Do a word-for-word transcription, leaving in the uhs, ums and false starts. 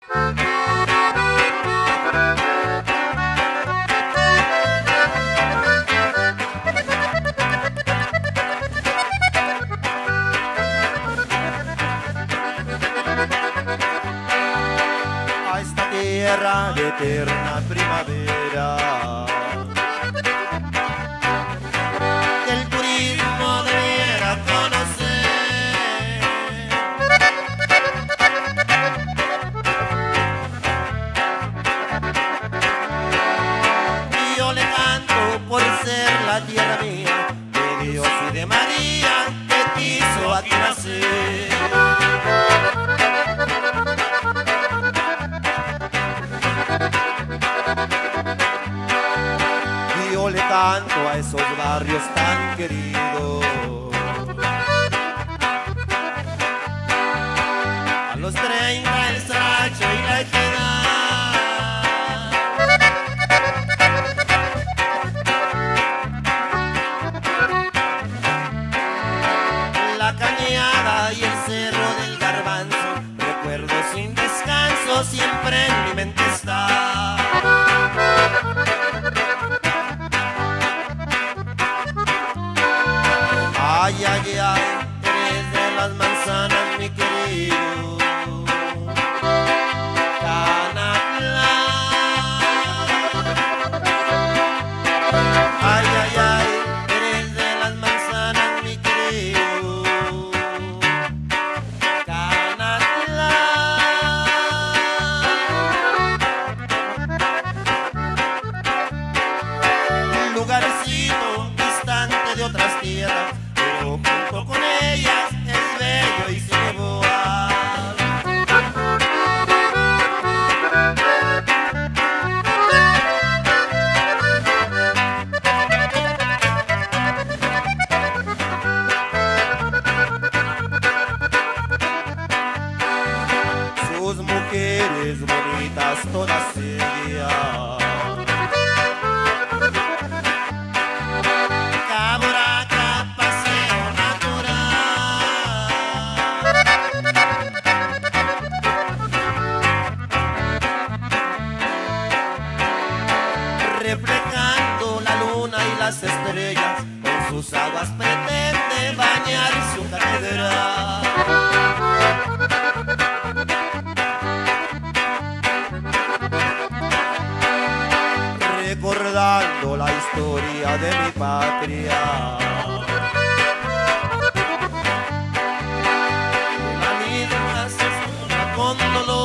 A esta tierra de eterna primavera, que el turismo debiera conocer. Y yo le canto por ser la tierra mía, de Dios y de María, que quiso aquí nacer. Yo le canto a esos barrios tan queridos, a los treinta, el Sacho y la Equidad, la Cañada y el Cerro del Garbanzo, recuerdo sin descanso, siempre en mi mente está. Ay, ay, ay, eres de las manzanas, mi querido Canaclán. Ay, ay, ay, eres de las manzanas, mi querido Canaclán. Un lugarcito distante de otras tierras, junto con ellas es bello y sin igual. Sus mujeres bonitas todas ellas, reflejando la luna y las estrellas, con sus aguas pretende bañar su catedral. Recordando la historia de mi patria, la misma se escucha con dolor.